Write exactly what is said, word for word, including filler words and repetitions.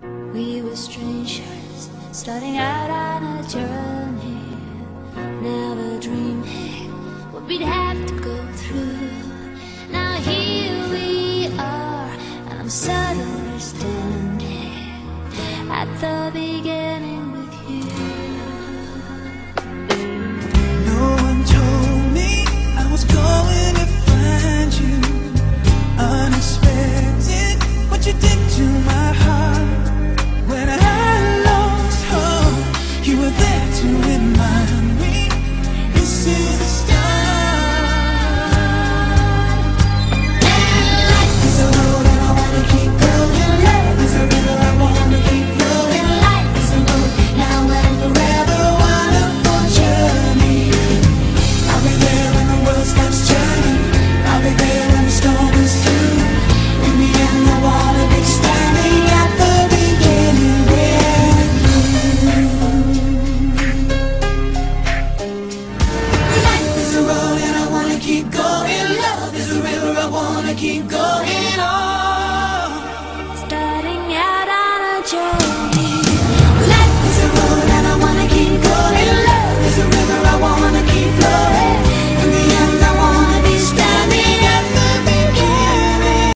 We were strangers, starting out on a journey. Never dreaming what we'd have to go through. Now here we are, and I'm suddenly standing at the beginning with you. No one told me I was going to find you. Unexpected, what you did to my heart. When I lost hope, you were there to remind me this is the start. And life is a road and I wanna keep going. Love is a river I wanna keep flowing. Life is a road now and forever, wonderful journey. I'll be there when the world stops turning. I'll be there when the storm is through. In the end I wanna be standing at the beginning with you. Life is a road and I wanna keep going. Love is a river I wanna keep going.